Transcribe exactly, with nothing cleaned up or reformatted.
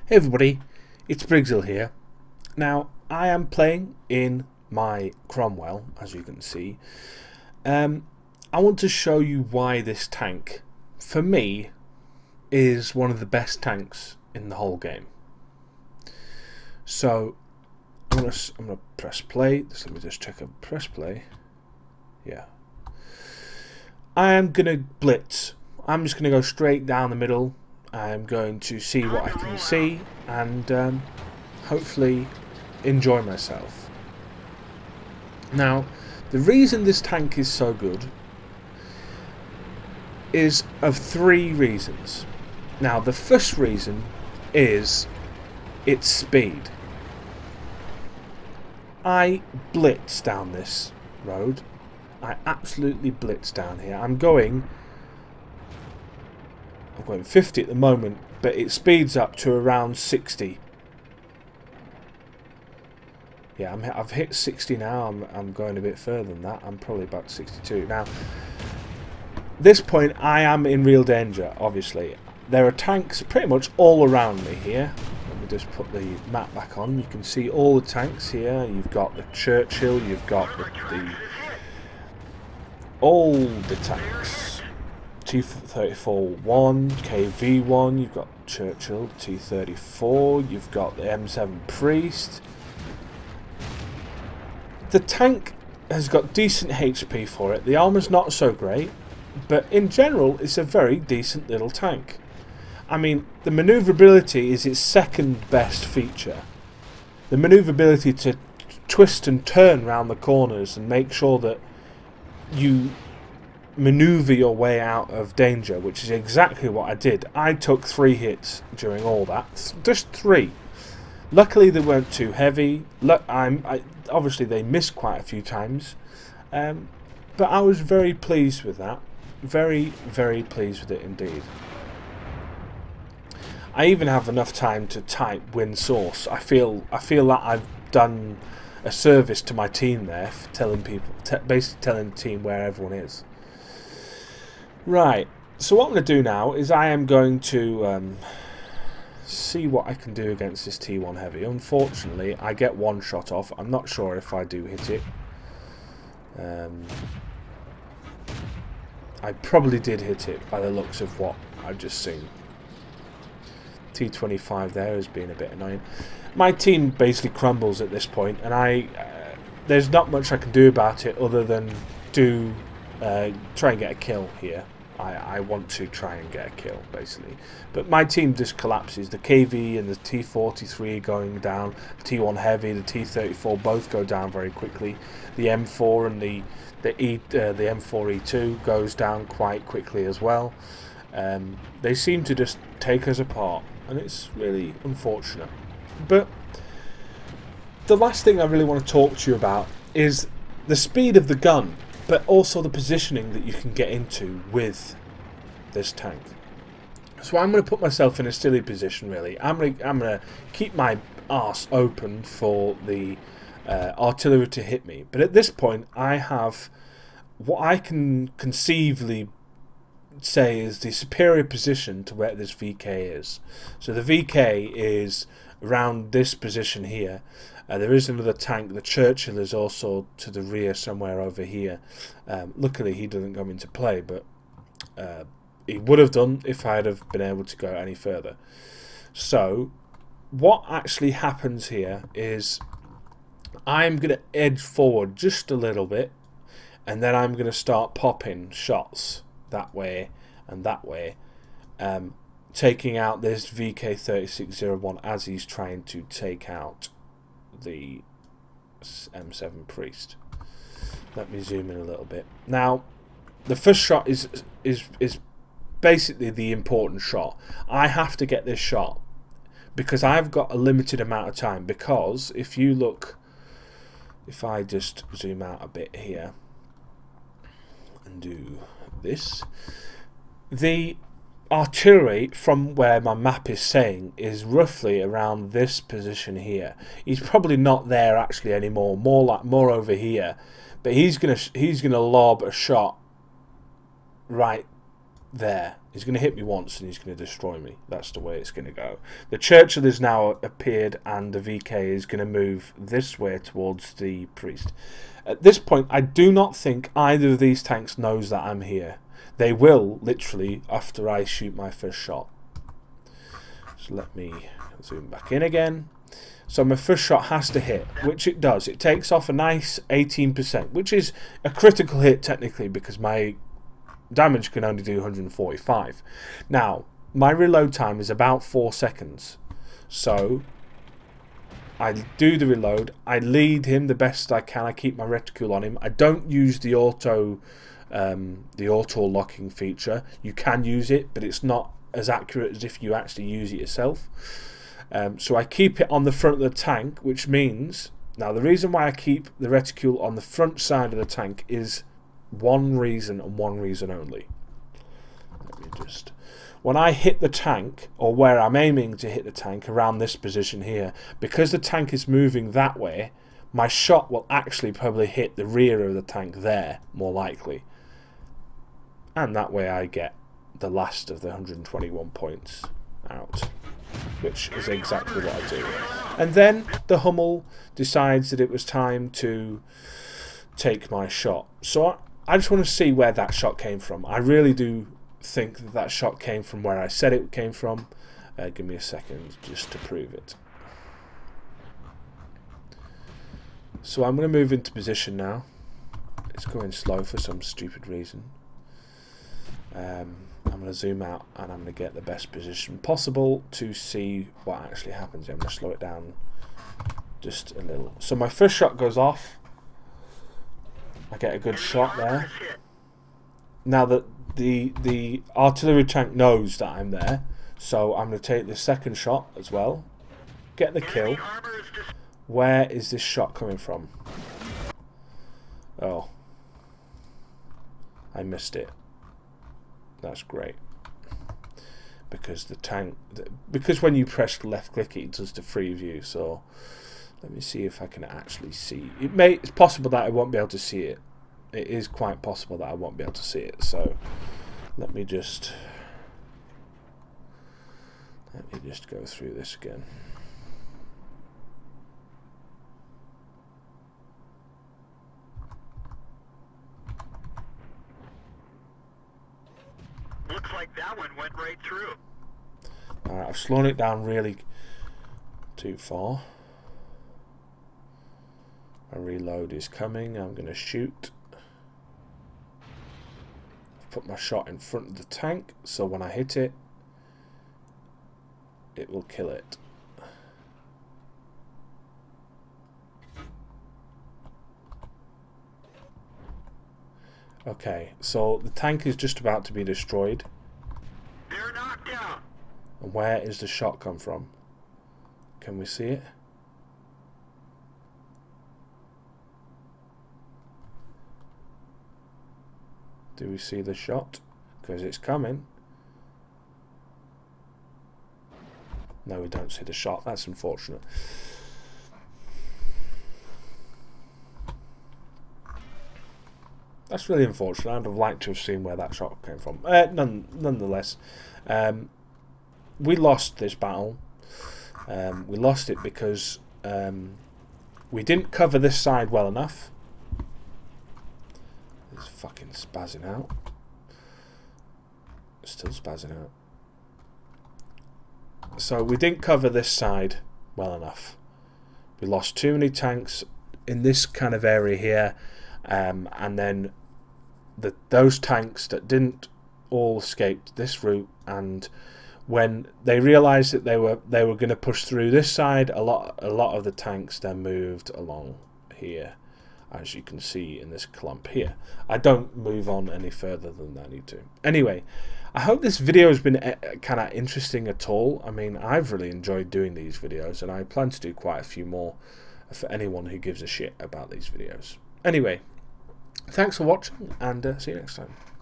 Hey everybody, it's Briggshill here. Now, I am playing in my Cromwell, as you can see. Um, I want to show you why this tank, for me, is one of the best tanks in the whole game. So, I'm going to I'm gonna press play. So let me just check a press play. Yeah. I am going to blitz. I'm just going to go straight down the middle. I'm going to see what I can see and um, hopefully enjoy myself. Now, the reason this tank is so good is of three reasons. Now, the first reason is its speed. I blitz down this road. I absolutely blitz down here. I'm going I'm going fifty at the moment, but it speeds up to around sixty. Yeah, I'm, I've hit sixty now. I'm, I'm going a bit further than that. I'm probably about sixty-two. Now, this point, I am in real danger, obviously. There are tanks pretty much all around me here. Let me just put the map back on. You can see all the tanks here. You've got the Churchill. You've got the... the all the tanks. T thirty-four one, K V one, you've got Churchill, T thirty-four, you've got the M seven Priest. The tank has got decent H P for it. The armour's not so great, but in general it's a very decent little tank. I mean, the manoeuvrability is its second best feature. The manoeuvrability to twist and turn around the corners and make sure that you maneuver your way out of danger, which is exactly what I did. I took three hits during all that, just three. Luckily they weren't too heavy. Look, I'm I, obviously they missed quite a few times, um, but I was very pleased with that. Very, very pleased with it indeed. I even have enough time to type win source. I feel I feel that I've done a service to my team there, for telling people, t basically telling the team where everyone is. Right, so what I'm going to do now is I am going to um, see what I can do against this T one Heavy. Unfortunately, I get one shot off. I'm not sure if I do hit it. Um, I probably did hit it by the looks of what I've just seen. T twenty-five there has been a bit annoying. My team basically crumbles at this point, and I uh, there's not much I can do about it other than do uh, try and get a kill here. I, I want to try and get a kill, basically. But my team just collapses. The K V and the T forty-three going down. The T one Heavy, the T thirty-four both go down very quickly. The M four and the the E uh, the M four E two goes down quite quickly as well. Um, they seem to just take us apart, and it's really unfortunate. But the last thing I really want to talk to you about is the speed of the gun, but also the positioning that you can get into with this tank. So I'm going to put myself in a silly position, really. I'm going to, I'm going to keep my arse open for the uh, artillery to hit me. But at this point, I have what I can conceivably say is the superior position to where this V K is. So the V K is around this position here. Uh, there is another tank. The Churchill is also to the rear somewhere over here. Um, luckily he doesn't come into play, but uh, he would have done if I'd have been able to go any further. So what actually happens here is I'm going to edge forward just a little bit, and then I'm going to start popping shots that way and that way, um, taking out this V K thirty-six oh one as he's trying to take out the M seven Priest. Let me zoom in a little bit. Now, the first shot is is is basically the important shot. I have to get this shot because I've got a limited amount of time. Because if you look, if I just zoom out a bit here and do this, the artillery from where my map is saying is roughly around this position here. He's probably not there actually anymore, more like more over here, but he's gonna he's gonna lob a shot right there. He's going to hit me once and he's going to destroy me. That's the way it's going to go. The Churchill has now appeared and the V K is going to move this way towards the priest. At this point, I do not think either of these tanks knows that I'm here. They will, literally, after I shoot my first shot. So let me zoom back in again. So my first shot has to hit, which it does. It takes off a nice eighteen percent, which is a critical hit technically because my damage can only do one hundred forty-five. Now, my reload time is about four seconds. So I do the reload. I lead him the best I can. I keep my reticule on him. I don't use the auto um, the auto locking feature. You can use it, but it's not as accurate as if you actually use it yourself. Um, so I keep it on the front of the tank, which means, now the reason why I keep the reticule on the front side of the tank is one reason and one reason only. Let me just, when I hit the tank, or where I'm aiming to hit the tank, around this position here, because the tank is moving that way, my shot will actually probably hit the rear of the tank there, more likely. And that way I get the last of the one hundred twenty-one points out, which is exactly what I do. And then the Hummel decides that it was time to take my shot. So I, I just want to see where that shot came from. I really do think that that shot came from where I said it came from. Uh, give me a second just to prove it. So I'm going to move into position now. It's going slow for some stupid reason. Um, I'm going to zoom out and I'm going to get the best position possible to see what actually happens. I'm going to slow it down just a little. So my first shot goes off. I get a good shot there. Now that the the artillery tank knows that I'm there, so I'm going to take the second shot as well. Get the kill. Where is this shot coming from? Oh, I missed it. That's great, because the tank, because when you press left click it does the free view. So let me see if I can actually see. It may, it's possible that I won't be able to see it. It is quite possible that I won't be able to see it. So let me just let me just go through this again. Looks like that one went right through. Alright, I've slowed it down really too far. A reload is coming. I'm going to shoot. I've put my shot in front of the tank, so when I hit it, it will kill it. Okay, so the tank is just about to be destroyed. They're knocked out. And where is the shot come from? Can we see it? Do we see the shot? Because it's coming. No, we don't see the shot. That's unfortunate. That's really unfortunate. I'd have liked to have seen where that shot came from. Uh, none, nonetheless, um, we lost this battle. Um, we lost it because um, we didn't cover this side well enough. It's fucking spazzing out. Still spazzing out. So we didn't cover this side well enough. We lost too many tanks in this kind of area here. Um, and then the, those tanks that didn't all escaped this route, and when they realised that they were they were going to push through this side, a lot a lot of the tanks then moved along here, as you can see in this clump here. I don't move on any further than I need to. Anyway, I hope this video has been kind of interesting at all. I mean, I've really enjoyed doing these videos, and I plan to do quite a few more for anyone who gives a shit about these videos. Anyway, thanks for watching, and uh, see you next time.